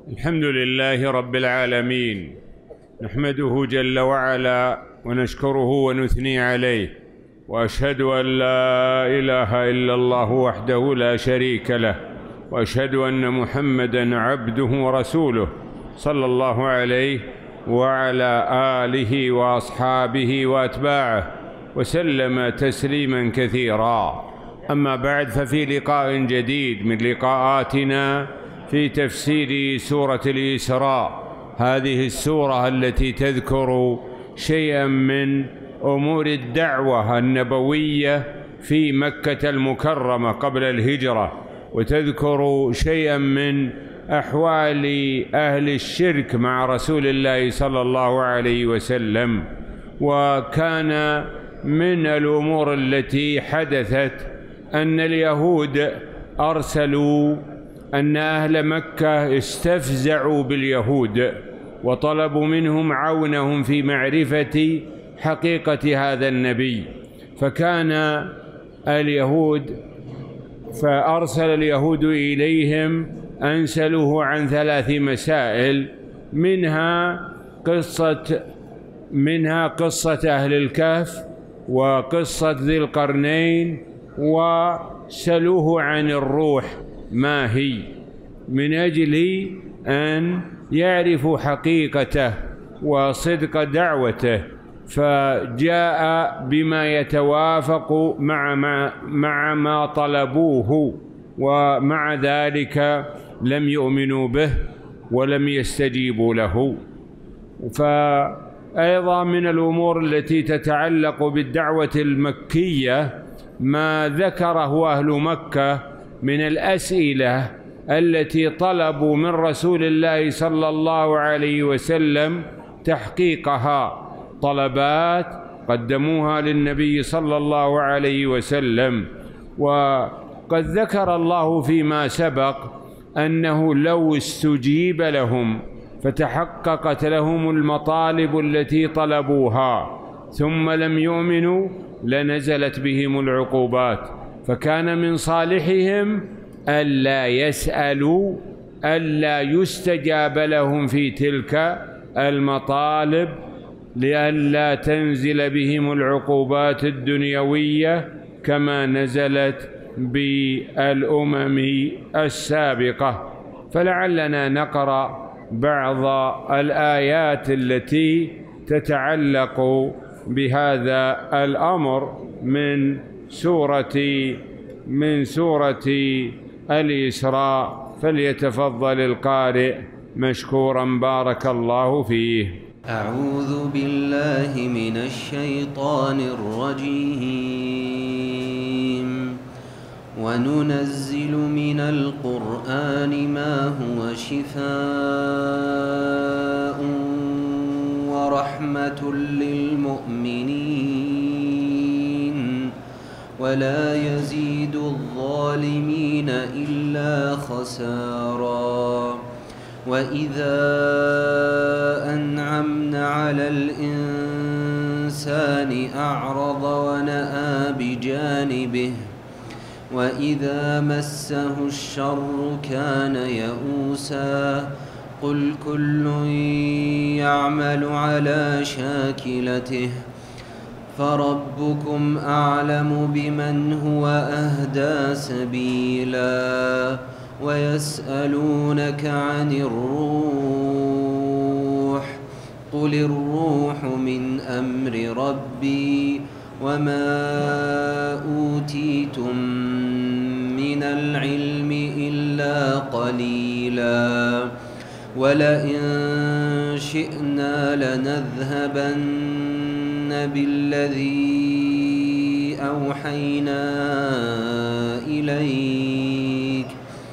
الحمد لله رب العالمين، نحمده جل وعلا ونشكره ونثني عليه، وأشهد أن لا إله إلا الله وحده لا شريك له، وأشهد أن محمدًا عبده ورسوله صلى الله عليه وعلى آله وأصحابه وأتباعه وسلم تسليمًا كثيرًا. أما بعد، ففي لقاء جديد من لقاءاتنا في تفسير سورة الإسراء، هذه السورة التي تذكر شيئا من أمور الدعوة النبوية في مكة المكرمة قبل الهجرة، وتذكر شيئا من أحوال أهل الشرك مع رسول الله صلى الله عليه وسلم. وكان من الأمور التي حدثت أن اليهود أرسلوا أن أهل مكة استفزعوا باليهود وطلبوا منهم عونهم في معرفة حقيقة هذا النبي، فأرسل اليهود إليهم أن سألوه عن 3 مسائل، منها قصة أهل الكهف، وقصة ذي القرنين، وسألوه عن الروح ما هي، من أجل أن يعرفوا حقيقته وصدق دعوته، فجاء بما يتوافق مع ما طلبوه، ومع ذلك لم يؤمنوا به ولم يستجيبوا له. فأيضا من الأمور التي تتعلق بالدعوة المكية ما ذكره أهل مكة من الأسئلة التي طلبوا من رسول الله صلى الله عليه وسلم تحقيقها، طلبات قدموها للنبي صلى الله عليه وسلم. وقد ذكر الله فيما سبق أنه لو استجيب لهم فتحققت لهم المطالب التي طلبوها ثم لم يؤمنوا لنزلت بهم العقوبات، فكان من صالحهم ألا يسألوا، ألا يستجاب لهم في تلك المطالب، لئلا تنزل بهم العقوبات الدنيوية كما نزلت بالأمم السابقة. فلعلنا نقرأ بعض الآيات التي تتعلق بهذا الأمر من سورة الإسراء، فليتفضل القارئ مشكورا بارك الله فيه. أعوذ بالله من الشيطان الرجيم. وننزل من القرآن ما هو شفاء ورحمة للمؤمنين ولا يزيد الظالمين إلا خسارا. وإذا أنعمنا على الإنسان أعرض ونأى بجانبه وإذا مسه الشر كان يئوسا. قل كل يعمل على شاكلته فربكم أعلم بمن هو أهدى سبيلا. ويسألونك عن الروح قل الروح من أمر ربي وما أوتيتم من العلم إلا قليلا. ولئن شئنا لنذهبن بالذي أوحينا إليك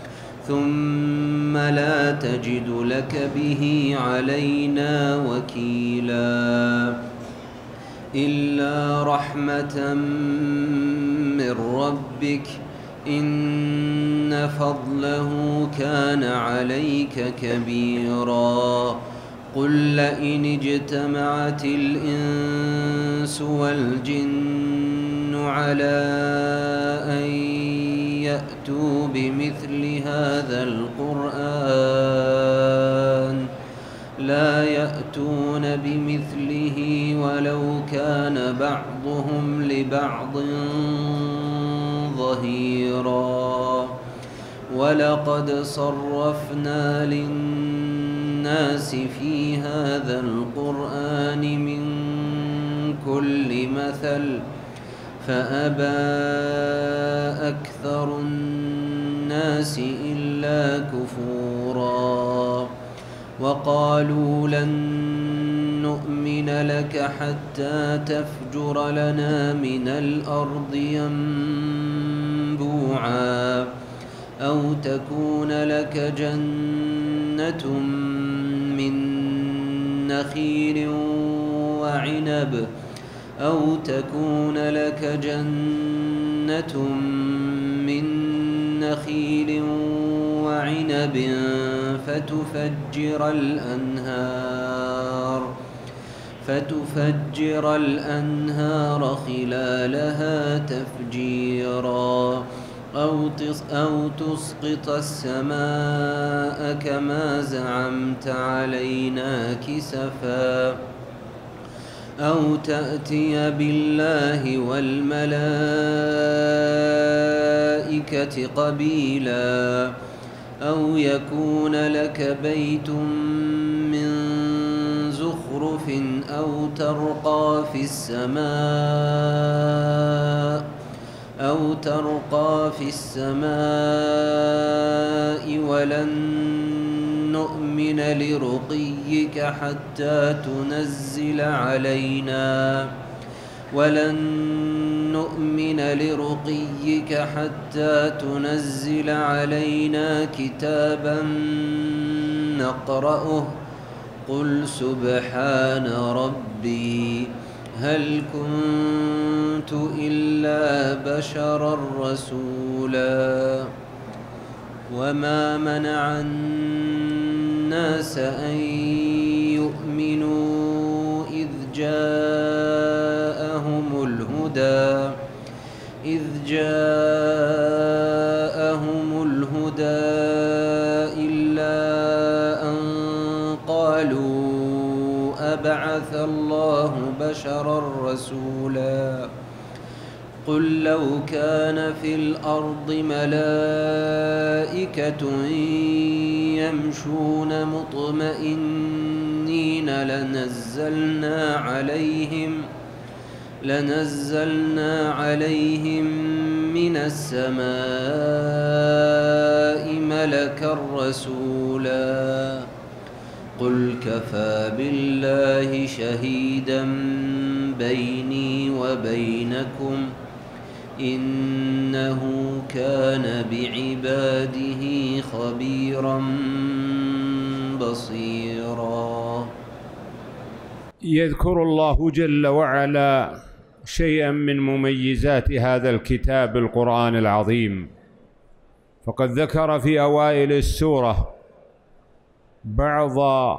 ثم لا تجد لك به علينا وكيلا. إلا رحمة من ربك إن فضله كان عليك كبيرا. قل لئن اجتمعت الإنس والجن على أن يأتوا بمثل هذا القرآن يأتون بمثله ولو كان بعضهم لبعض ظهيرا ولقد صرفنا للناس في هذا القرآن من كل مثل فأبى أكثر الناس إلا كفورا وقالوا لن نؤمن لك حتى تفجر لنا من الأرض ينبوعا أو تكون لك جنة من نخيل وعنب فتفجر الأنهار خلالها تفجيرا أو تسقط السماء كما زعمت علينا كسفا أو تأتي بالله والملائكة قبيلا أو يكون لك بيت من زخرف أو ترقى في السماء ولن نؤمن لرقيك حتى تنزل علينا كتابا نقرأه قل سبحان ربي هل كنت إلا بشرا رسولا وما منع الناس أن يؤمنوا إذ جاءهم الهدى إلا أن قالوا أبعث الله بشرا رسولا قل لو كان في الأرض ملائكة يمشون مطمئنين لنزلنا عليهم من السماء ملكا رسولا قل كفى بالله شهيدا بيني وبينكم إنه كان بعباده خبيرا بصيرا. يذكر الله جل وعلا شيئا من مميزات هذا الكتاب القرآن العظيم، فقد ذكر في أوائل السورة بعض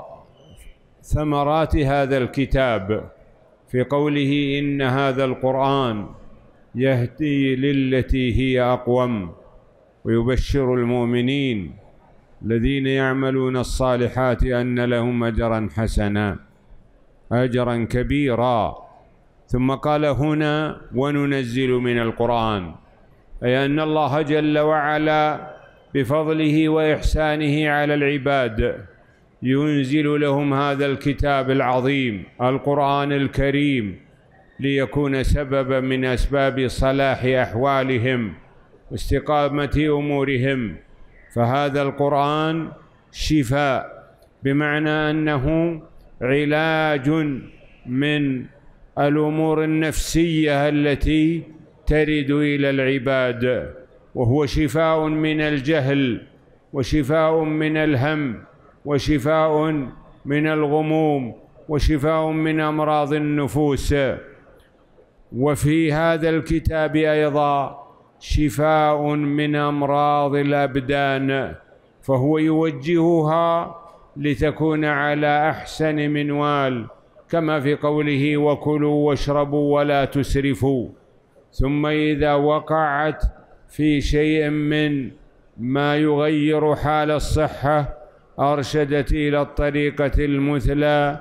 ثمرات هذا الكتاب في قوله إن هذا القرآن يهدي للتي هي أقوم ويبشر المؤمنين الذين يعملون الصالحات أن لهم أجرا حسنا أجرا كبيرا. ثم قال هنا وننزل من القرآن، أي أن الله جل وعلا بفضله وإحسانه على العباد ينزل لهم هذا الكتاب العظيم القرآن الكريم ليكون سببا من أسباب صلاح أحوالهم واستقامة أمورهم. فهذا القرآن شفاء، بمعنى أنه علاج من الأمور النفسية التي ترد إلى العباد، وهو شفاء من الجهل وشفاء من الهم وشفاء من الغموم وشفاء من أمراض النفوس. وفي هذا الكتاب أيضا شفاء من أمراض الأبدان، فهو يوجهها لتكون على أحسن منوال، كما في قوله وكلوا واشربوا ولا تسرفوا. ثم إذا وقعت في شيء من ما يغير حال الصحة أرشدت إلى الطريقة المثلى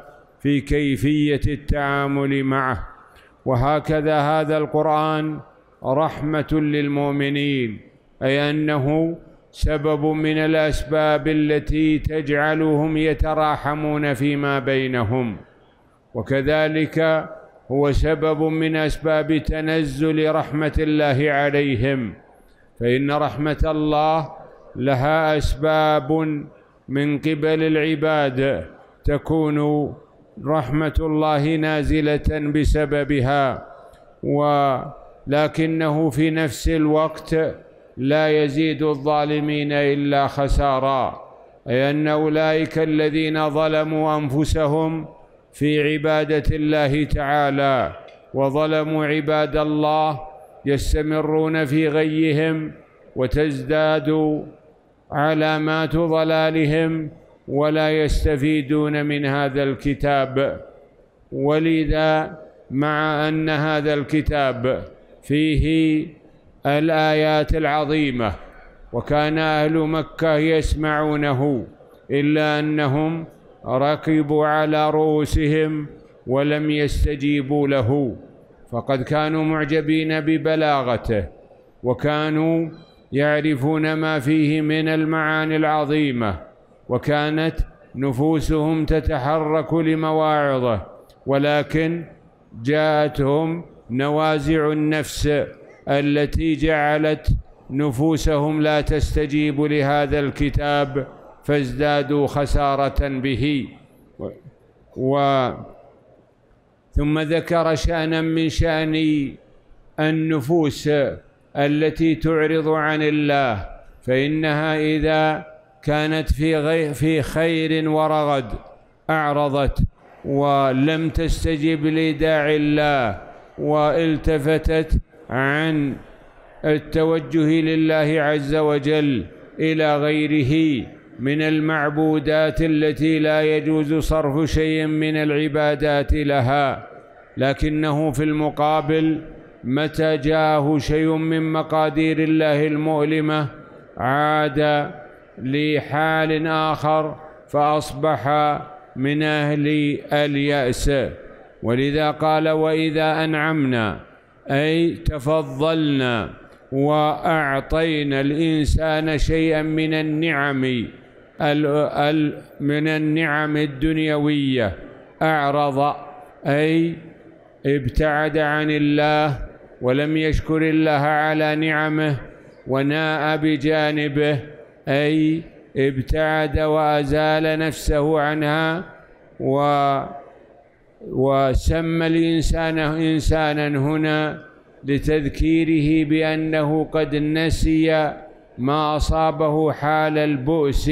في كيفية التعامل معه. وهكذا هذا القرآن رحمة للمؤمنين، أي أنه سبب من الأسباب التي تجعلهم يتراحمون فيما بينهم، وكذلك هو سبب من أسباب تنزل رحمة الله عليهم، فإن رحمة الله لها أسباب من قبل العباد تكون رحمة الله نازلة بسببها، ولكنه في نفس الوقت لا يزيد الظالمين إلا خسارا، أي أن أولئك الذين ظلموا أنفسهم في عبادة الله تعالى وظلموا عباد الله يستمرون في غيهم وتزداد علامات ضلالهم ولا يستفيدون من هذا الكتاب. ولذا مع أن هذا الكتاب فيه الآيات العظيمة وكان أهل مكة يسمعونه، إلا أنهم ركبوا على رؤوسهم ولم يستجيبوا له، فقد كانوا معجبين ببلاغته وكانوا يعرفون ما فيه من المعاني العظيمة، وكانت نفوسهم تتحرك لمواعظه، ولكن جاءتهم نوازع النفس التي جعلت نفوسهم لا تستجيب لهذا الكتاب فازدادوا خسارة به. ثم ذكر شأنا من شأن النفوس التي تعرض عن الله، فإنها إذا كانت في خير ورغد أعرضت ولم تستجب لداعي الله والتفتت عن التوجه لله عز وجل إلى غيره من المعبودات التي لا يجوز صرف شيء من العبادات لها، لكنه في المقابل متى جاءه شيء من مقادير الله المؤلمة عاد لحال آخر فأصبح من أهل اليأس. ولذا قال وإذا أنعمنا أي تفضلنا وأعطينا الإنسان شيئا من النعم الدنيوية أعرض أي ابتعد عن الله ولم يشكر الله على نعمه وناء بجانبه، أي ابتعد وأزال نفسه عنها وسمى الإنسان إنسانا هنا لتذكيره بأنه قد نسي ما أصابه حال البؤس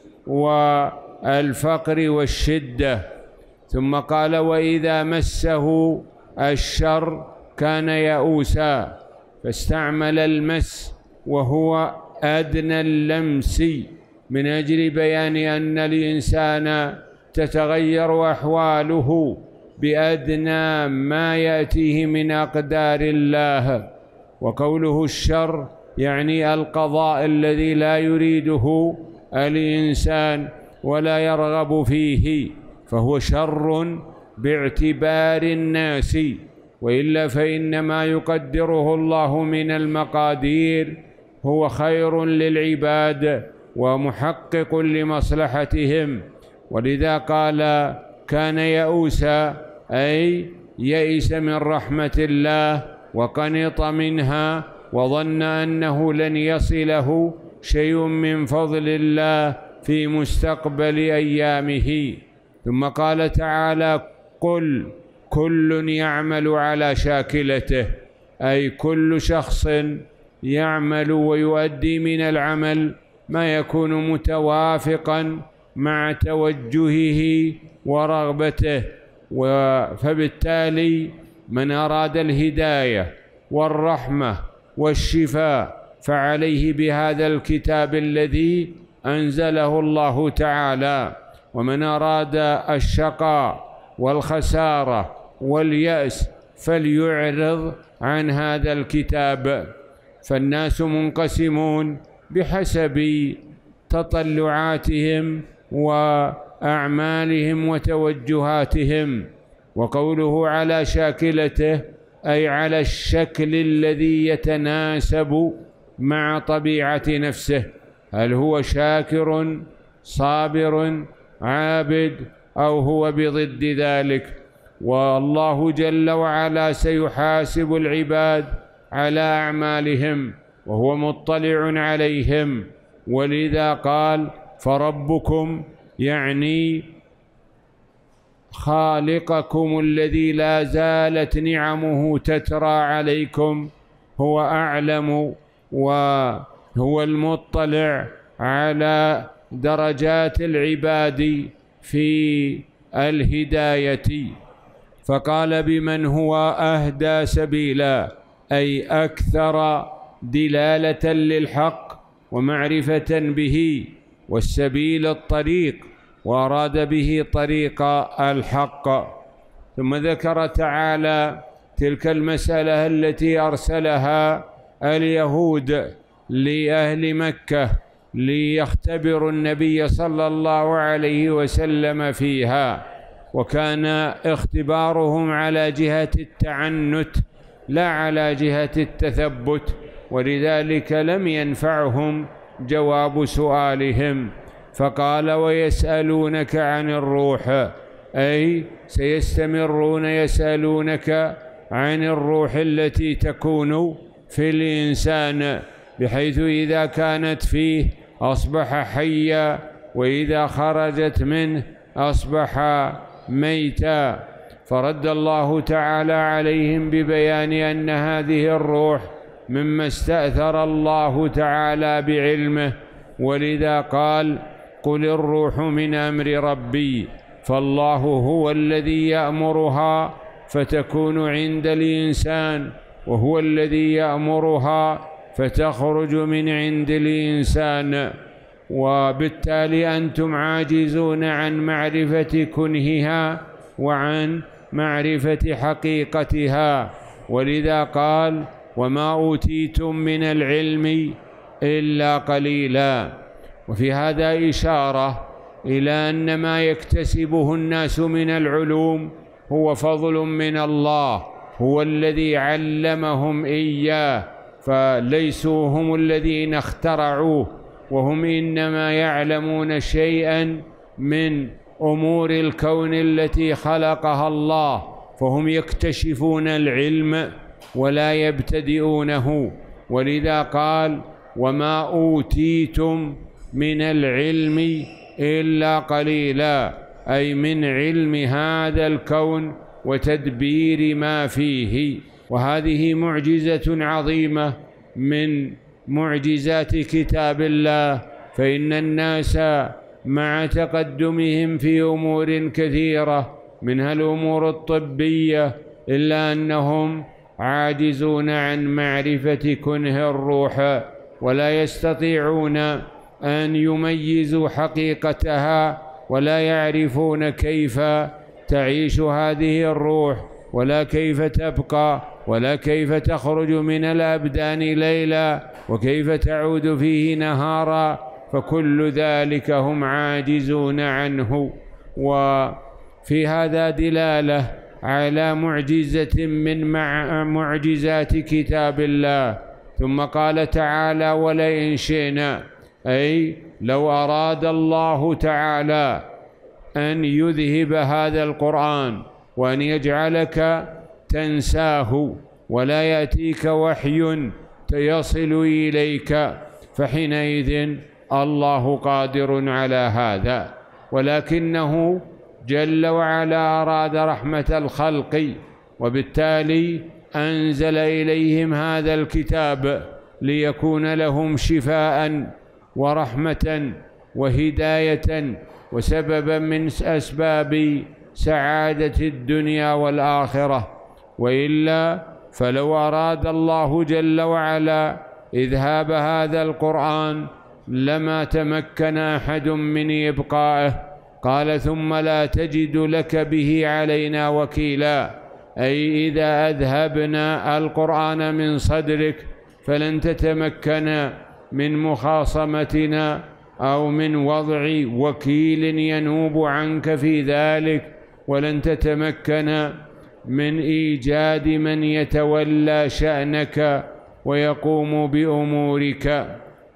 والفقر والشدة. ثم قال وإذا مسه الشر كان يئوسا، فاستعمل المس وهو أدنى اللمس من أجل بيان أن الإنسان تتغير أحواله بأدنى ما يأتيه من أقدار الله. وقوله الشر يعني القضاء الذي لا يريده الإنسان ولا يرغب فيه، فهو شر باعتبار الناس، وإلا فإن ما يقدره الله من المقادير هو خير للعباد ومحقق لمصلحتهم. ولذا قال كان يئوسا أي يئس من رحمة الله وقنط منها وظن أنه لن يصله شيء من فضل الله في مستقبل أيامه. ثم قال تعالى قل كل يعمل على شاكلته، أي كل شخص يعمل ويؤدي من العمل ما يكون متوافقا مع توجهه ورغبته. فبالتالي من أراد الهداية والرحمة والشفاء فعليه بهذا الكتاب الذي أنزله الله تعالى، ومن أراد الشقاء والخسارة واليأس فليعرض عن هذا الكتاب. فالناس منقسمون بحسب تطلعاتهم أعمالهم وتوجهاتهم. وقوله على شاكلته أي على الشكل الذي يتناسب مع طبيعة نفسه، هل هو شاكر صابر عابد أو هو بضد ذلك. والله جل وعلا سيحاسب العباد على أعمالهم وهو مطلع عليهم، ولذا قال فربكم يعني خالقكم الذي لا زالت نعمه تترى عليكم هو أعلم وهو المطلع على درجات العباد في الهداية. فقال بمن هو أهدى سبيلا أي أكثر دلالة للحق ومعرفة به، والسبيل الطريق، وأراد به طريق الحق. ثم ذكر تعالى تلك المسألة التي أرسلها اليهود لأهل مكة ليختبروا النبي صلى الله عليه وسلم فيها، وكان اختبارهم على جهة التعنت لا على جهة التثبت، ولذلك لم ينفعهم جواب سؤالهم. فقال ويسألونك عن الروح، أي سيستمرون يسألونك عن الروح التي تكون في الإنسان، بحيث إذا كانت فيه أصبح حيا، وإذا خرجت منه أصبح ميتا. فرد الله تعالى عليهم ببيان أن هذه الروح مما استأثر الله تعالى بعلمه، ولذا قال قل الروح من أمر ربي، فالله هو الذي يأمرها فتكون عند الإنسان، وهو الذي يأمرها فتخرج من عند الإنسان. وبالتالي أنتم عاجزون عن معرفة كنهها وعن معرفة حقيقتها، ولذا قال وما أوتيتم من العلم إلا قليلا. وفي هذا إشارة إلى أن ما يكتسبه الناس من العلوم هو فضل من الله، هو الذي علمهم إياه، فليسوا هم الذين اخترعوه، وهم إنما يعلمون شيئا من أمور الكون التي خلقها الله، فهم يكتشفون العلم ولا يبتدئونه. ولذا قال وما أوتيتم من العلم إلا قليلا، أي من علم هذا الكون وتدبير ما فيه. وهذه معجزة عظيمة من معجزات كتاب الله، فإن الناس مع تقدمهم في أمور كثيرة منها الأمور الطبية إلا أنهم عاجزون عن معرفة كنه الروح، ولا يستطيعون أن يميزوا حقيقتها، ولا يعرفون كيف تعيش هذه الروح، ولا كيف تبقى، ولا كيف تخرج من الأبدان ليلا، وكيف تعود فيه نهارا، فكل ذلك هم عاجزون عنه. وفي هذا دلالة على معجزة من معجزات كتاب الله. ثم قال تعالى ولئن شئنا، أي لو أراد الله تعالى أن يذهب هذا القرآن وأن يجعلك تنساه ولا يأتيك وحي يصل إليك، فحينئذ الله قادر على هذا، ولكنه جل وعلا أراد رحمة الخلق، وبالتالي أنزل إليهم هذا الكتاب ليكون لهم شفاء ورحمة وهداية وسببا من أسباب سعادة الدنيا والآخرة. وإلا فلو أراد الله جل وعلا إذهاب هذا القرآن لما تمكن أحد من إبقائه. قال ثم لا تجد لك به علينا وكيلا، أي إذا أذهبنا القرآن من صدرك فلن تتمكن من مخاصمتنا أو من وضع وكيل ينوب عنك في ذلك، ولن تتمكن من إيجاد من يتولى شأنك ويقوم بأمورك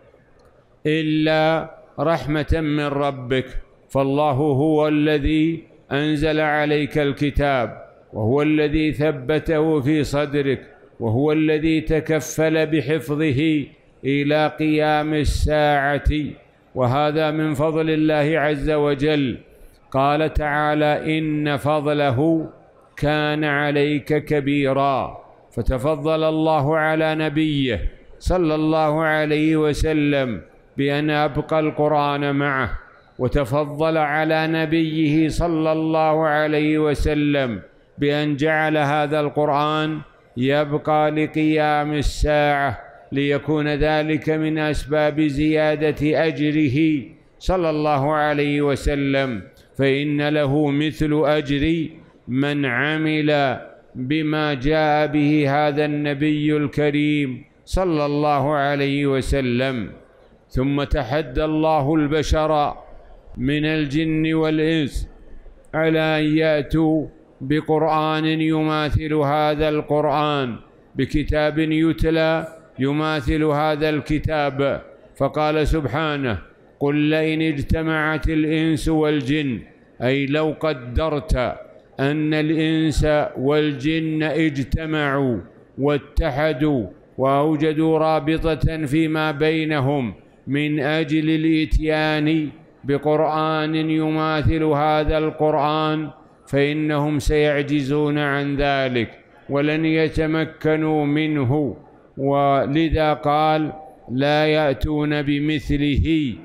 إلا رحمة من ربك. فالله هو الذي أنزل عليك الكتاب، وهو الذي ثبته في صدرك، وهو الذي تكفل بحفظه إلى قيام الساعة، وهذا من فضل الله عز وجل. قال تعالى: إن فضله كان عليك كبيرا. فتفضل الله على نبيه صلى الله عليه وسلم بأن أبقى القرآن معه، وتفضل على نبيه صلى الله عليه وسلم بأن جعل هذا القرآن يبقى لقيام الساعة، ليكون ذلك من أسباب زيادة أجره صلى الله عليه وسلم، فإن له مثل أجر من عمل بما جاء به هذا النبي الكريم صلى الله عليه وسلم. ثم تحدى الله البشر من الجن والإنس على أن يأتوا بقرآن يماثل هذا القرآن، بكتاب يتلى يماثل هذا الكتاب. فقال سبحانه: قل لئن اجتمعت الإنس والجن، أي لو قدرت أن الإنس والجن اجتمعوا واتحدوا وأوجدوا رابطة فيما بينهم من أجل الإتيان بقرآن يماثل هذا القرآن، فإنهم سيعجزون عن ذلك ولن يتمكنوا منه، ولذا قال: لا يأتون بمثله.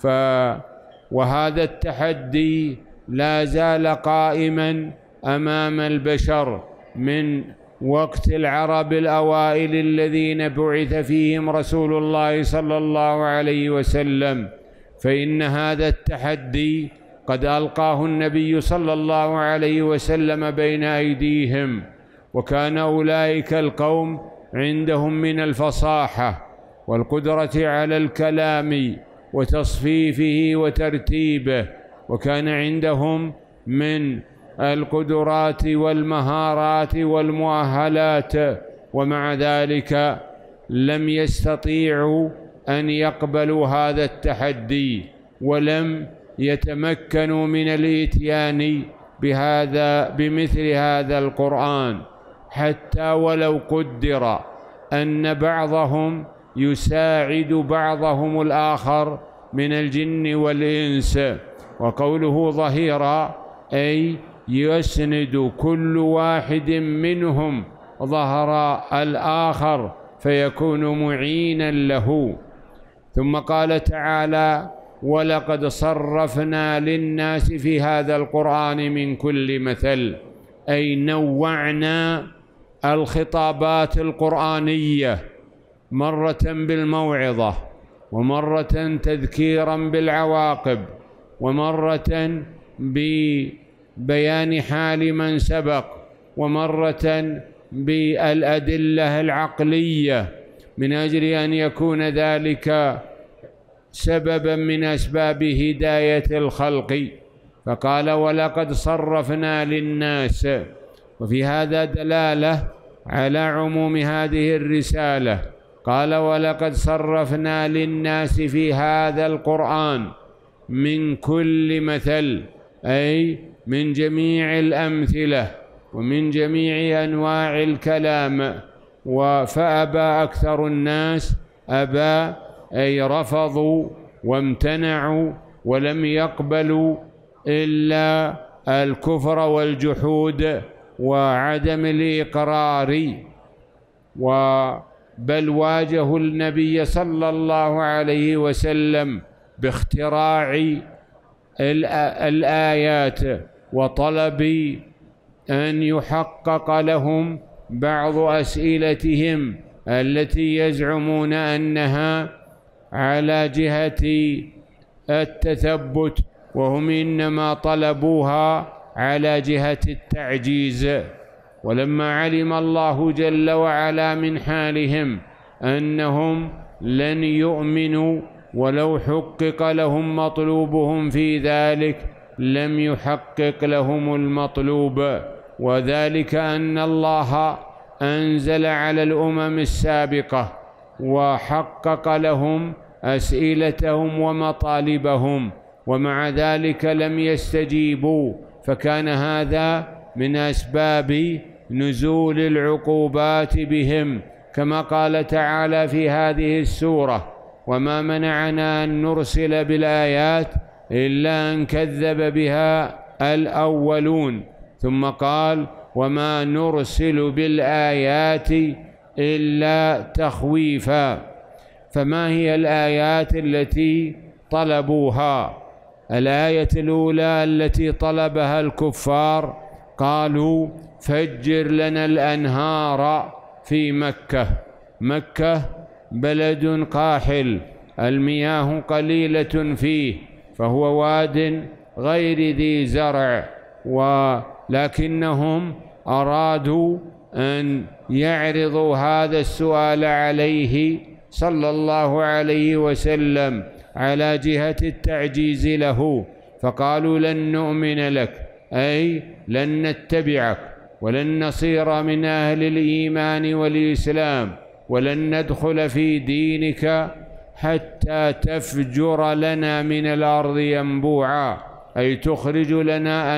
وهذا التحدي لا زال قائما أمام البشر من وقت العرب الأوائل الذين بعث فيهم رسول الله صلى الله عليه وسلم، فإن هذا التحدي قد ألقاه النبي صلى الله عليه وسلم بين أيديهم، وكان أولئك القوم عندهم من الفصاحة والقدرة على الكلام وتصفيفه وترتيبه، وكان عندهم من القدرات والمهارات والمؤهلات، ومع ذلك لم يستطيعوا أن يقبلوا هذا التحدي، ولم يتمكنوا من الإتيان بمثل هذا القرآن، حتى ولو قدر أن بعضهم يساعد بعضهم الآخر من الجن والإنس. وقوله ظهيرا أي يسند كل واحد منهم ظهر الآخر فيكون معينا له. ثم قال تعالى: ولقد صرفنا للناس في هذا القرآن من كل مثل، أي نوعنا الخطابات القرآنية، مرة بالموعظة، ومرة تذكيرا بالعواقب، ومرة ببيان حال من سبق، ومرة بالأدلة العقلية، من أجل أن يكون ذلك سببا من أسباب هداية الخلق. فقال: ولقد صرفنا للناس. وفي هذا دلالة على عموم هذه الرسالة. قال: ولقد صرفنا للناس في هذا القرآن من كل مثل، أي من جميع الأمثلة ومن جميع أنواع الكلام. فأبى أكثر الناس، أبى أي رفضوا وامتنعوا ولم يقبلوا إلا الكفر والجحود وعدم الإقرار، بل واجهوا النبي صلى الله عليه وسلم باختراع الآيات وطلب أن يحقق لهم بعض أسئلتهم التي يزعمون أنها على جهة التثبت، وهم إنما طلبوها على جهة التعجيز. ولما علم الله جل وعلا من حالهم أنهم لن يؤمنوا ولو حقق لهم مطلوبهم في ذلك لم يحقق لهم المطلوب، وذلك أن الله أنزل على الأمم السابقة وحقق لهم أسئلتهم ومطالبهم، ومع ذلك لم يستجيبوا، فكان هذا من أسباب نزول العقوبات بهم، كما قال تعالى في هذه السورة: وما منعنا أن نرسل بالآيات إلا أن كذب بها الأولون. ثم قال: وما نرسل بالآيات إلا تخويفا. فما هي الآيات التي طلبوها؟ الآية الأولى التي طلبها الكفار قالوا: فجر لنا الأنهار في مكة. مكة بلد قاحل، المياه قليلة فيه، فهو واد غير ذي زرع، ولكنهم أرادوا أن يعرضوا هذا السؤال عليه صلى الله عليه وسلم على جهة التعجيز له، فقالوا: لن نؤمن لك، أي لن نتبعك ولن نصير من أهل الإيمان والإسلام ولن ندخل في دينك حتى تفجر لنا من الأرض ينبوعا، أي تخرج لنا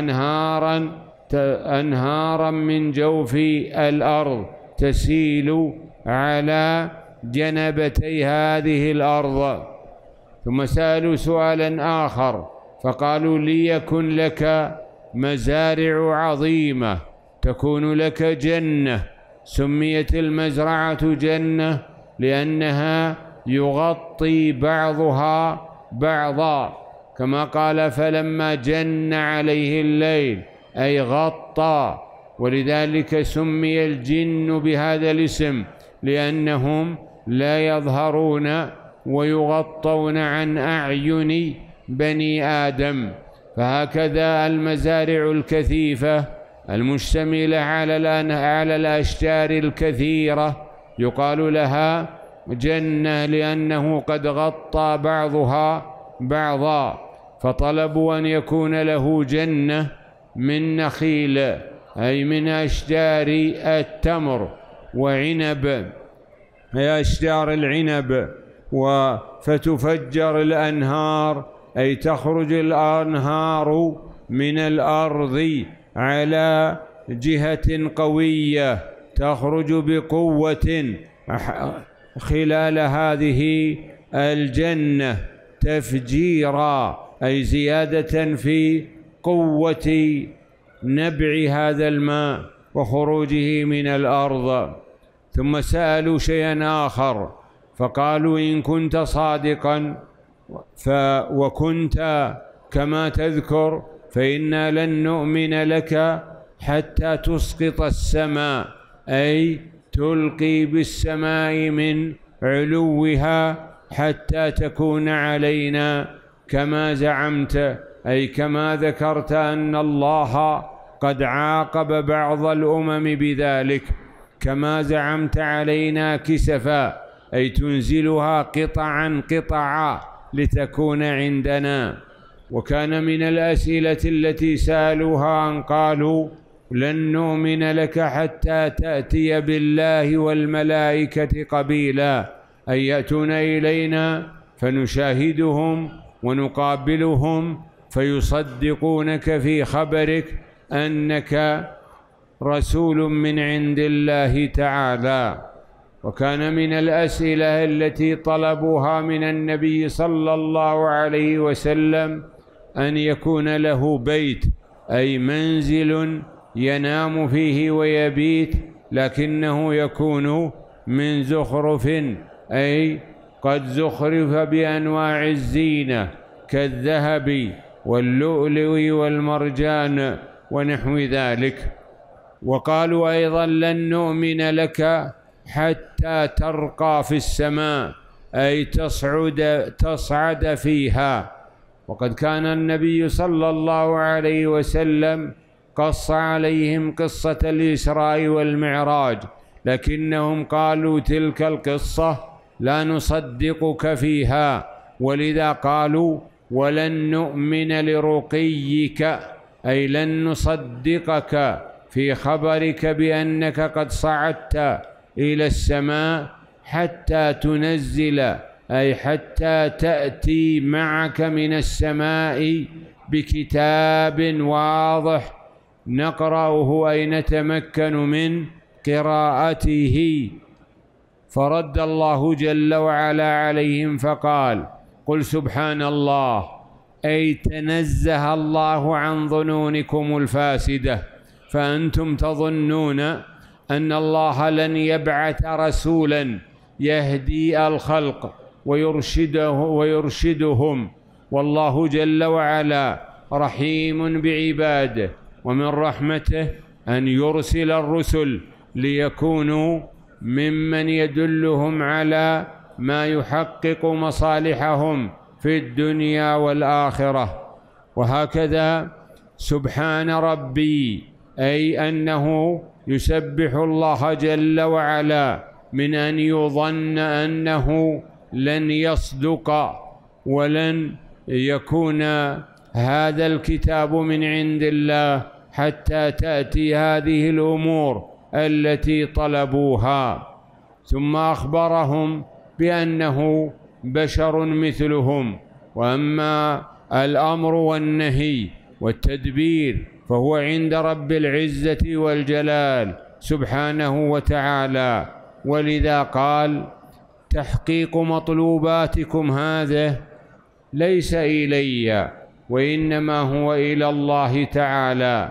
أنهارا من جوف الأرض تسيل على جنبتي هذه الأرض. ثم سألوا سؤالا آخر فقالوا: ليكن لك مزارع عظيمة، تكون لك جنة. سميت المزرعة جنة لأنها يغطي بعضها بعضا، كما قال: فلما جن عليه الليل، أي غطى، ولذلك سمي الجن بهذا الاسم، لأنهم لا يظهرون ويغطون عن أعين بني آدم. فهكذا المزارع الكثيفة المشتملة على الأشجار الكثيرة يقال لها جنة، لأنه قد غطى بعضها بعضا. فطلبوا أن يكون له جنة من نخيل، أي من أشجار التمر، وعنب، أي أشجار العنب، فتفجر الأنهار، أي تخرج الأنهار من الأرض على جهة قوية، تخرج بقوة خلال هذه الجنة تفجيرا، أي زيادة في قوة نبع هذا الماء وخروجه من الأرض. ثم سألوا شيئا آخر فقالوا: إن كنت صادقا وكنت كما تذكر فإنا لن نؤمن لك حتى تسقط السماء، أي تلقي بالسماء من علوها حتى تكون علينا كما زعمت، أي كما ذكرت أن الله قد عاقب بعض الأمم بذلك، كما زعمت علينا كسفا، أي تنزلها قطعا قطعا لتكون عندنا. وكان من الأسئلة التي سألوها أن قالوا: لن نؤمن لك حتى تأتي بالله والملائكة قبيلا، أي يأتون إلينا فنشاهدهم ونقابلهم فيصدقونك في خبرك أنك رسول من عند الله تعالى. وكان من الأسئلة التي طلبوها من النبي صلى الله عليه وسلم أن يكون له بيت، أي منزل ينام فيه ويبيت، لكنه يكون من زخرف، أي قد زخرف بأنواع الزينة كالذهب واللؤلؤ والمرجان ونحو ذلك. وقالوا أيضا: لن نؤمن لك حتى ترقى في السماء، أي تصعد فيها. وقد كان النبي صلى الله عليه وسلم قص عليهم قصة الإسراء والمعراج، لكنهم قالوا: تلك القصة لا نصدقك فيها، ولذا قالوا ولن نؤمن لرقيك، أي لن نصدقك في خبرك بأنك قد صعدت إلى السماء حتى تنزل، أي حتى تأتي معك من السماء بكتاب واضح نقرأه أي نتمكن من قراءته. فرد الله جل وعلا عليهم فقال قل سبحان الله، أي تنزه الله عن ظنونكم الفاسدة، فأنتم تظنون أن الله لن يبعث رسولا يهدي الخلق ويرشدهم، والله جل وعلا رحيم بعباده، ومن رحمته أن يرسل الرسل ليكونوا ممن يدلهم على ما يحقق مصالحهم في الدنيا والآخرة. وهكذا سبحان ربي، أي أنه يسبح الله جل وعلا من أن يظن أنه لن يصدق ولن يكون هذا الكتاب من عند الله حتى تأتي هذه الأمور التي طلبوها. ثم أخبرهم بأنه بشر مثلهم، وأما الأمر والنهي والتدبير فهو عند رب العزة والجلال سبحانه وتعالى. ولذا قال تحقيق مطلوباتكم هذا ليس إلي وإنما هو إلى الله تعالى،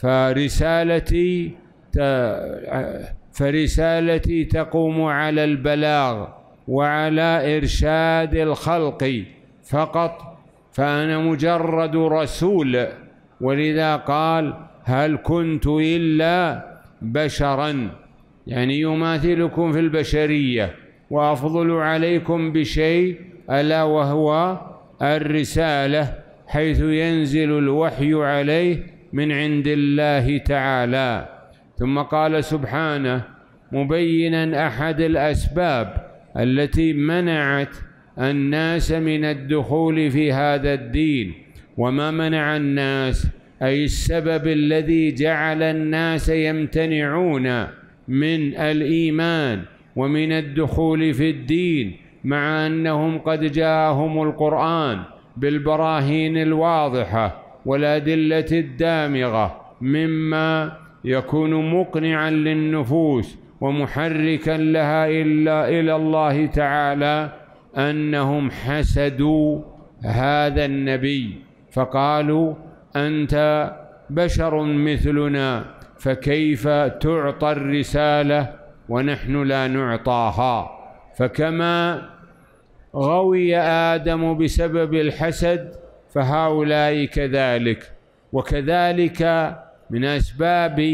فرسالتي تقوم على البلاغ وعلى إرشاد الخلق فقط، فأنا مجرد رسول. ولذا قال هل كنت إلا بشرا، يعني يماثلكم في البشرية، وأفضل عليكم بشيء ألا وهو الرسالة، حيث ينزل الوحي عليه من عند الله تعالى. ثم قال سبحانه مبينا أحد الأسباب التي منعت الناس من الدخول في هذا الدين. وما منع الناس أي السبب الذي جعل الناس يمتنعون من الإيمان ومن الدخول في الدين، مع أنهم قد جاءهم القرآن بالبراهين الواضحة والأدلة الدامغة مما يكون مقنعا للنفوس ومحركا لها إلى الله تعالى، أنهم حسدوا هذا النبي فقالوا أنت بشر مثلنا، فكيف تعطى الرسالة ونحن لا نعطاها؟ فكما غوي آدم بسبب الحسد فهؤلاء كذلك. وكذلك من أسباب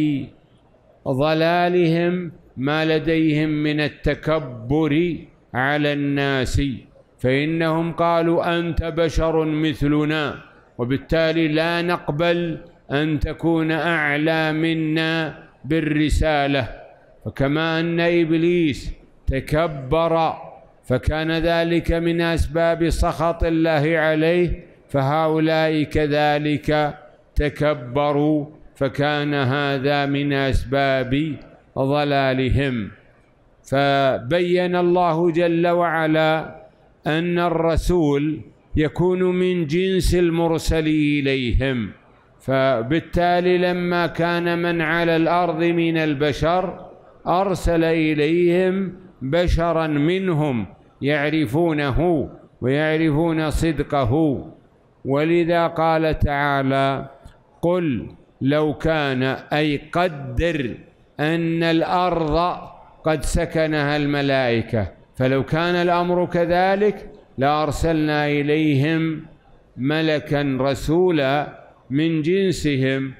ضلالهم ما لديهم من التكبر على الناس، فإنهم قالوا أنت بشر مثلنا، وبالتالي لا نقبل أن تكون أعلى منا بالرسالة. فكما أن إبليس تكبر فكان ذلك من أسباب سخط الله عليه، فهؤلاء كذلك تكبروا فكان هذا من أسباب ضلالهم. فبين الله جل وعلا أن الرسول يكون من جنس المرسل إليهم، فبالتالي لما كان من على الأرض من البشر أرسل إليهم بشرا منهم يعرفونه ويعرفون صدقه. ولذا قال تعالى قل لو كان، أي قدر أن الأرض قد سكنها الملائكة، فلو كان الأمر كذلك لأرسلنا إليهم ملكا رسولا من جنسهم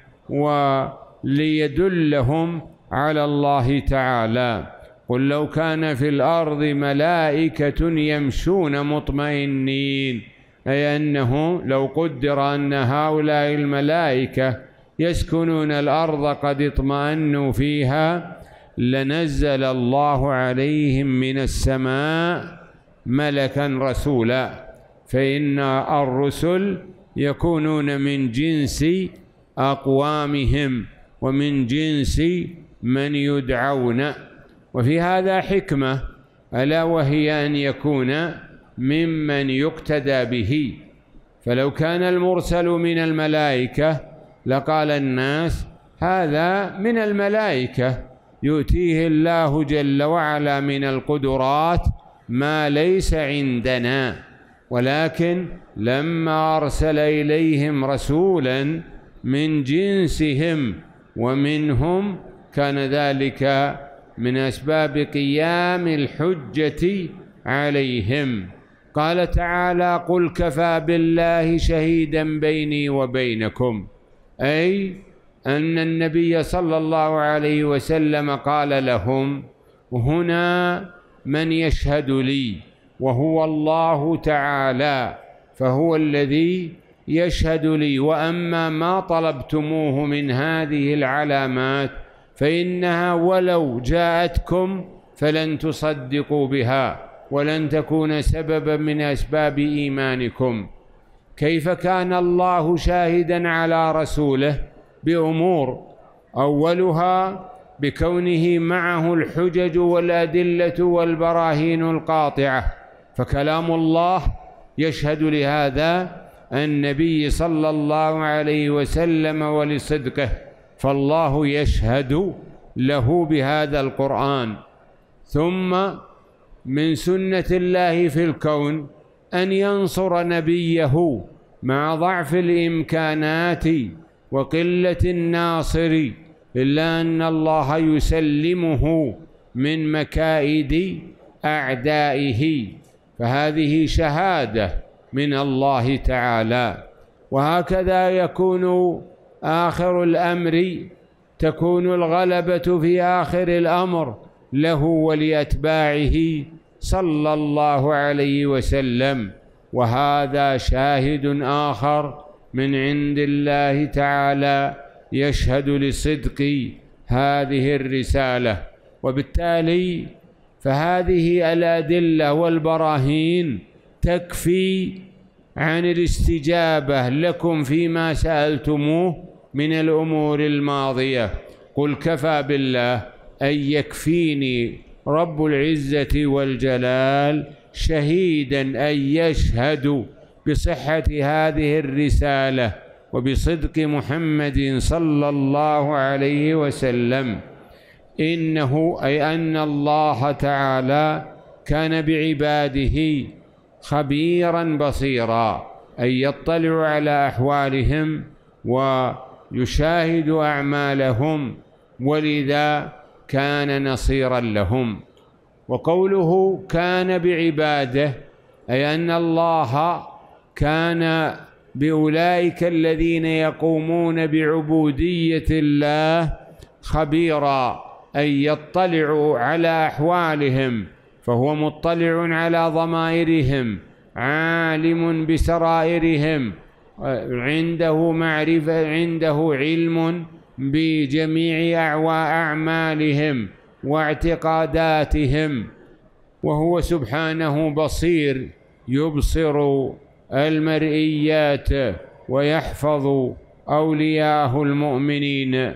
وليدلهم على الله تعالى. قل لو كان في الأرض ملائكة يمشون مطمئنين، أي أنه لو قدر أن هؤلاء الملائكة يسكنون الأرض قد اطمأنوا فيها لنزل الله عليهم من السماء ملكا رسولا. فإن الرسل يكونون من جنس أقوامهم ومن جنس من يدعون. وفي هذا حكمة، ألا وهي أن يكون ممن يقتدى به. فلو كان المرسل من الملائكة لقال الناس هذا من الملائكة يؤتيه الله جل وعلا من القدرات ما ليس عندنا، ولكن لما أرسل إليهم رسولا من جنسهم ومنهم كان ذلك من أسباب قيام الحجة عليهم. قال تعالى: قل كفى بالله شهيدا بيني وبينكم، أي أن النبي صلى الله عليه وسلم قال لهم: هنا من يشهد لي وهو الله تعالى، فهو الذي يشهد لي، وأما ما طلبتموه من هذه العلامات فإنها ولو جاءتكم فلن تصدقوا بها ولن تكون سببا من أسباب إيمانكم. كيف كان الله شاهدا على رسوله؟ بأمور، أولها بكونه معه الحجج والأدلة والبراهين القاطعة، فكلام الله يشهد لهذا النبي صلى الله عليه وسلم ولصدقه، فالله يشهد له بهذا القرآن. ثم من سنة الله في الكون أن ينصر نبيه مع ضعف الإمكانات وقلة الناصر، إلا أن الله يسلمه من مكائد أعدائه، فهذه شهادة من الله تعالى. وهكذا يكون آخر الأمر، تكون الغلبة في آخر الأمر له ولأتباعه صلى الله عليه وسلم، وهذا شاهد آخر من عند الله تعالى يشهد لصدق هذه الرسالة. وبالتالي فهذه الأدلة والبراهين تكفي عن الاستجابة لكم فيما سألتموه من الأمور الماضية. قل كفى بالله، أي يكفيني رب العزة والجلال شهيدا، أي يشهد بصحة هذه الرسالة وبصدق محمد صلى الله عليه وسلم. إنه أي أن الله تعالى كان بعباده خبيرا بصيرا، أي يطلع على أحوالهم ويشاهد أعمالهم، ولذا كان نصيرا لهم. وقوله كان بعباده أي أن الله كان بأولئك الذين يقومون بعبودية الله خبيرا، أي يطلع على أحوالهم، فهو مطلع على ضمائرهم، عالم بسرائرهم، عنده معرفة، عنده علم بجميع أعمالهم واعتقاداتهم، وهو سبحانه بصير يبصر المرئيات ويحفظ أولياءه المؤمنين.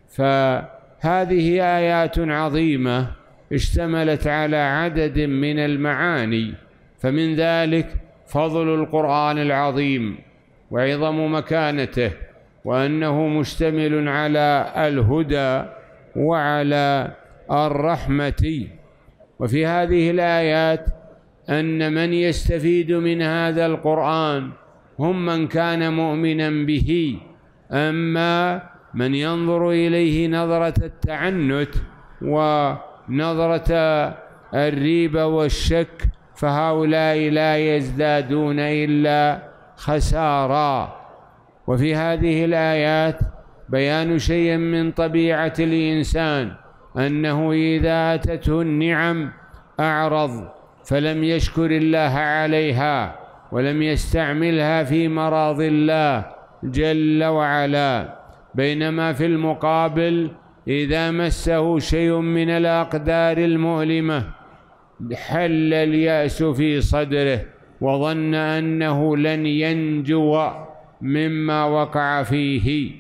فهذه آيات عظيمة اشتملت على عدد من المعاني، فمن ذلك فضل القرآن العظيم وعظم مكانته، وأنه مشتمل على الهدى وعلى الرحمة. وفي هذه الآيات أن من يستفيد من هذا القرآن هم من كان مؤمنا به، أما من ينظر إليه نظرة التعنت ونظرة الريبة والشك فهؤلاء لا يزدادون إلا خسارا. وفي هذه الآيات بيان شيء من طبيعة الإنسان، أنه إذا أتته النعم أعرض فلم يشكر الله عليها ولم يستعملها في مراض الله جل وعلا، بينما في المقابل إذا مسه شيء من الأقدار المؤلمة حل اليأس في صدره وظن أنه لن ينجو مما وقع فيه.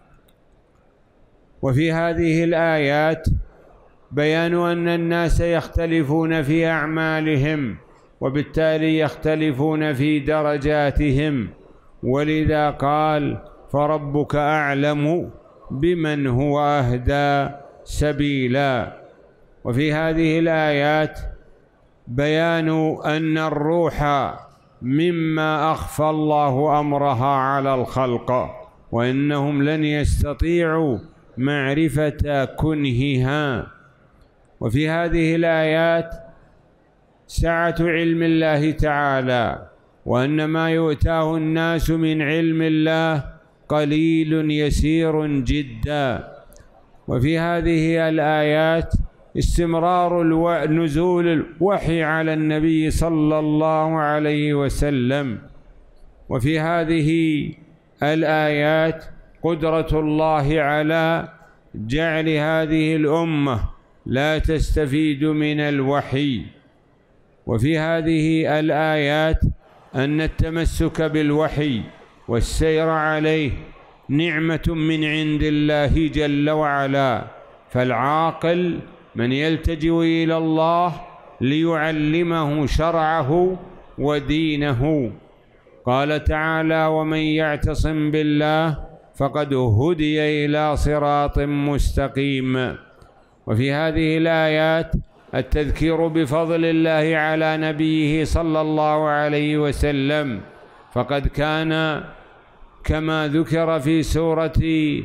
وفي هذه الآيات بيان أن الناس يختلفون في أعمالهم، وبالتالي يختلفون في درجاتهم، ولذا قال فربك أعلم بمن هو أهدى سبيلا. وفي هذه الآيات بيان أن الروح مما أخفى الله أمرها على الخلق، وإنهم لن يستطيعوا معرفة كنهها. وفي هذه الآيات سعة علم الله تعالى، وأن ما يؤتاه الناس من علم الله قليل يسير جدا. وفي هذه الآيات استمرار نزول الوحي على النبي صلى الله عليه وسلم. وفي هذه الآيات قدرة الله على جعل هذه الأمة لا تستفيد من الوحي. وفي هذه الآيات أن التمسك بالوحي والسير عليه نعمة من عند الله جل وعلا، فالعاقل من يلتجئ إلى الله ليعلمه شرعه ودينه. قال تعالى ومن يعتصم بالله فقد هدي إلى صراط مستقيم. وفي هذه الآيات التذكير بفضل الله على نبيه صلى الله عليه وسلم، فقد كان كما ذكر في سورة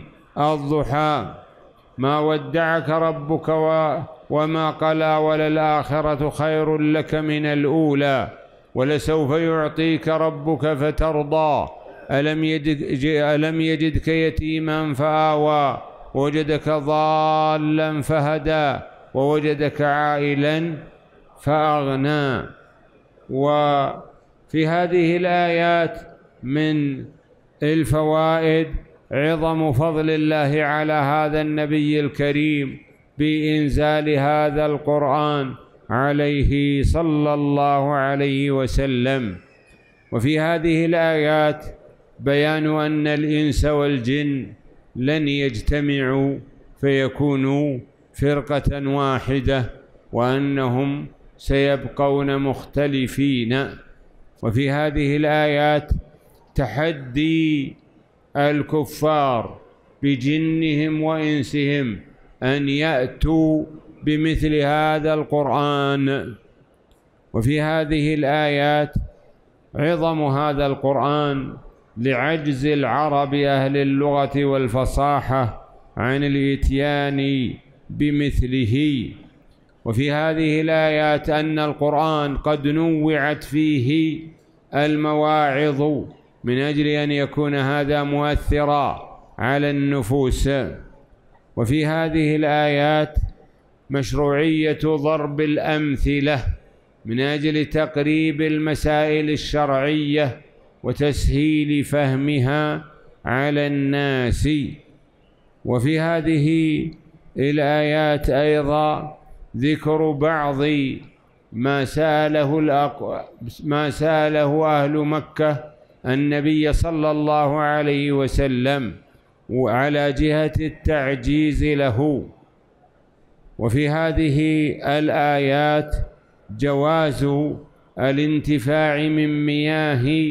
الضحى ما ودعك ربك وما قلى وللآخرة خير لك من الأولى ولسوف يعطيك ربك فترضى ألم يجدك يتيما فآوى ووجدك ضالا فهدى ووجدك عائلا فأغنى. وفي هذه الآيات من الفوائد عظم فضل الله على هذا النبي الكريم بإنزال هذا القرآن عليه صلى الله عليه وسلم. وفي هذه الآيات بيان أن الإنس والجن لن يجتمعوا فيكونوا فرقة واحدة، وأنهم سيبقون مختلفين. وفي هذه الآيات تحدي الكفار بجنهم وإنسهم أن يأتوا بمثل هذا القرآن. وفي هذه الآيات عظم هذا القرآن لعجز العرب أهل اللغة والفصاحة عن الإتيان بمثله. وفي هذه الآيات أن القرآن قد نوعت فيه المواعظ من أجل أن يكون هذا مؤثرا على النفوس. وفي هذه الآيات مشروعية ضرب الأمثلة من أجل تقريب المسائل الشرعية وتسهيل فهمها على الناس. وفي هذه الآيات أيضا ذكر بعض ما سأله أهل مكة النبي صلى الله عليه وسلم وعلى جهة التعجيز له. وفي هذه الآيات جواز الانتفاع من مياه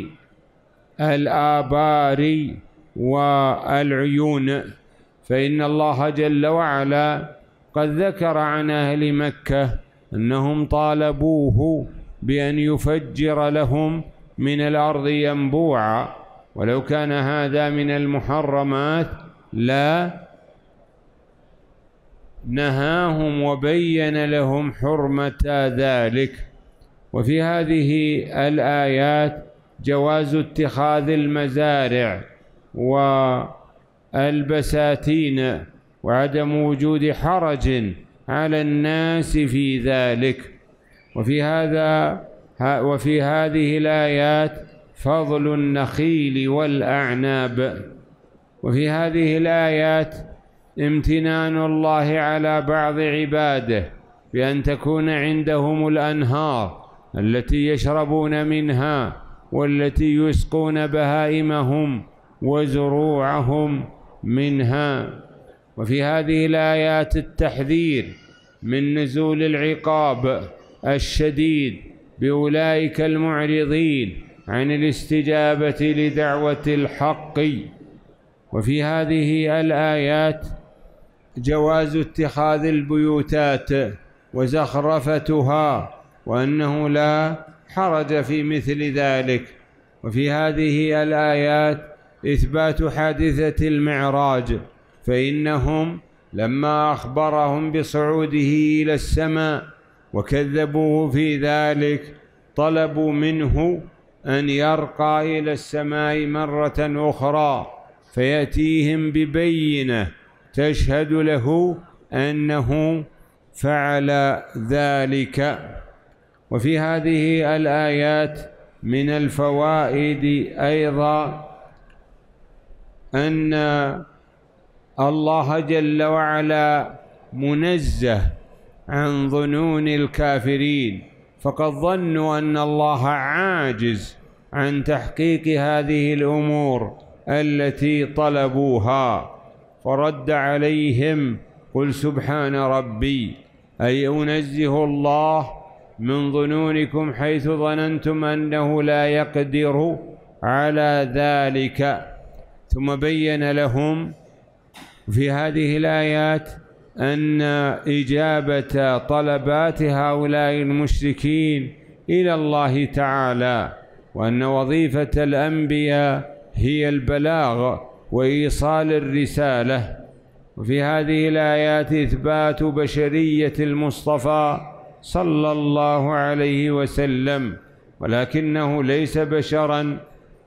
الآبار والعيون، فإن الله جل وعلا قد ذكر عن أهل مكة أنهم طالبوه بأن يفجر لهم من الأرض ينبوعا، ولو كان هذا من المحرمات لا نهاهم وبين لهم حرمة ذلك. وفي هذه الآيات جواز اتخاذ المزارع والبساتين وعدم وجود حرج على الناس في ذلك. وفي هذه الآيات فضل النخيل والأعناب. وفي هذه الآيات امتنان الله على بعض عباده بأن تكون عندهم الأنهار التي يشربون منها والتي يسقون بهائمهم وزروعهم منها. وفي هذه الآيات التحذير من نزول العقاب الشديد بأولئك المعرضين عن الاستجابة لدعوة الحق. وفي هذه الآيات جواز اتخاذ البيوتات وزخرفتها، وأنه لا حرج في مثل ذلك. وفي هذه الآيات إثبات حادثة المعراج، فإنهم لما أخبرهم بصعوده إلى السماء وكذبوه في ذلك طلبوا منه أن يرقى إلى السماء مرة أخرى فيأتيهم ببينة تشهد له أنه فعل ذلك. وفي هذه الآيات من الفوائد أيضا أن الله جل وعلا منزه عن ظنون الكافرين، فقد ظنوا أن الله عاجز عن تحقيق هذه الأمور التي طلبوها، فرد عليهم: قل سبحان ربي، أي أنزه الله من ظنونكم حيث ظننتم أنه لا يقدر على ذلك. ثم بين لهم في هذه الآيات أن إجابة طلبات هؤلاء المشركين إلى الله تعالى، وأن وظيفة الأنبياء هي البلاغ وإيصال الرسالة. وفي هذه الآيات إثبات بشرية المصطفى صلى الله عليه وسلم، ولكنه ليس بشرا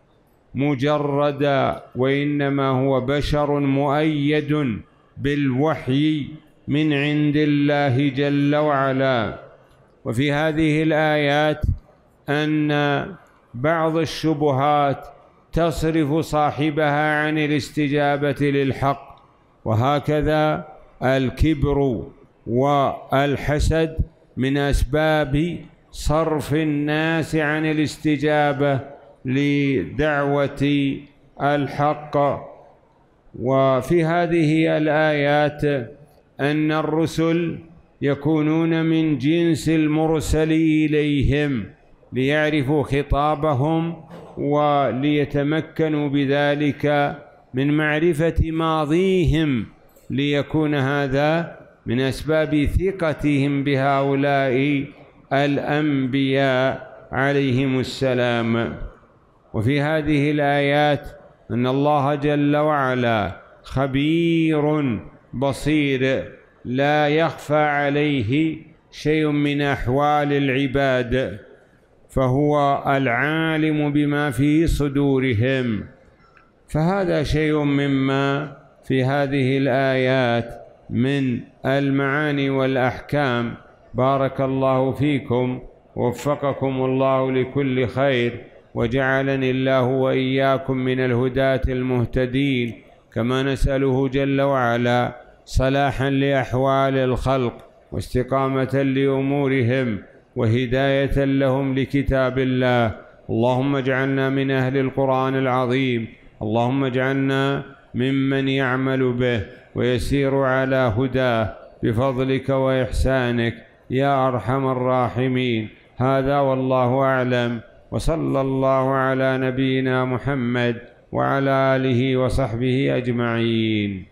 مجردا، وإنما هو بشر مؤيد بالوحي من عند الله جل وعلا. وفي هذه الآيات أن بعض الشبهات تصرف صاحبها عن الاستجابة للحق، وهكذا الكبر والحسد من أسباب صرف الناس عن الاستجابة لدعوة الحق. وفي هذه الآيات أن الرسل يكونون من جنس المرسل إليهم ليعرفوا خطابهم وليتمكنوا بذلك من معرفة ماضيهم، ليكون هذا من أسباب ثقتهم بهؤلاء الأنبياء عليهم السلام. وفي هذه الآيات أن الله جل وعلا خبير بصير، لا يخفى عليه شيء من أحوال العباد، فهو العالم بما في صدورهم. فهذا شيء مما في هذه الآيات من المعاني والأحكام. بارك الله فيكم، ووفقكم الله لكل خير، وجعلني الله وإياكم من الهداة المهتدين. كما نسأله جل وعلا صلاحا لأحوال الخلق واستقامة لأمورهم وهداية لهم لكتاب الله. اللهم اجعلنا من أهل القرآن العظيم، اللهم اجعلنا ممن يعمل به ويسير على هداه بفضلك وإحسانك يا أرحم الراحمين. هذا والله أعلم، وصلى الله على نبينا محمد وعلى آله وصحبه أجمعين.